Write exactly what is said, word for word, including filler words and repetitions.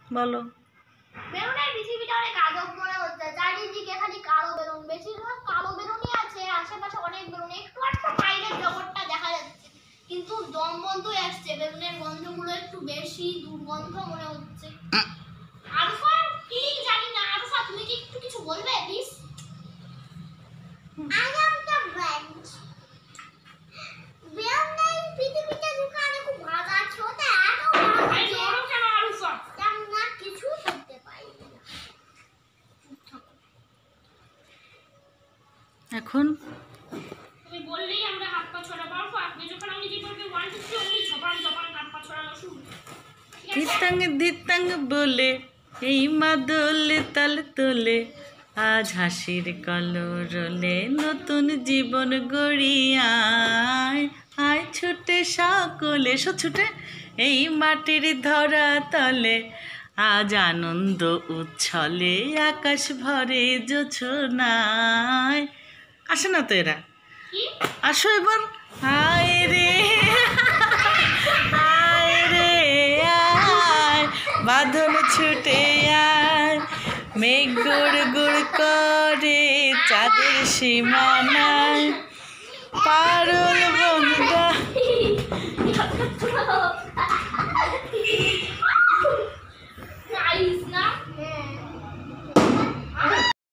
বলো। বেলুনের পৃথিবীটা অনেক আজব মনে হচ্ছে, চারিদিকে খালি কালো বেলুন, বেশিরভাগ কালো বেলুনই আছে, আশেপাশে অনেক বেলুন, একটু একটু বাইরের জগৎটা দেখা যাচ্ছে, কিন্তু দম বন্ধই আসছে, বেলুনের গন্ধগুলো একটু বেশি দুর্গন্ধ মনে হচ্ছে। আরফা কি জানি না, আরফা তুমি কি একটু কিছু বলবে please? I am the branch. বেলুনের পৃথিবীটা যেখানে খুব ভালো আছে, ওটা এত ভালো আছে কেন আরফা? তেমন না কিছু করতে পারি না। এখন তুমি বললেই আমরা হাত পা ছড়াবো, আরফা আপনি যখন আমি যে বলবে ওয়ান টু থ্রি ওই ঝপাং ঝপাং হাত পা ছড়ানো শুরু। দিতাঙ্গ দিতাঙ্গ বলে এই মাদলে তাল তোলে, আজ হাসির কলরলে নতুন জীবন গড়িয়ায়, আয় ছুটে সকলে, এসো ছুটে এই মাটির ধরা তলে, আজ আনন্দ উচ্ছলে আকাশ ভরে জোছনায়। আসে না তো এরা, আসো এবার। আয় রে আয় রে আয়, বাঁধন ছুটে আয়, মেঘ গুড় গুড় করে চাঁদের সীমানায়, পারুল বন্ধা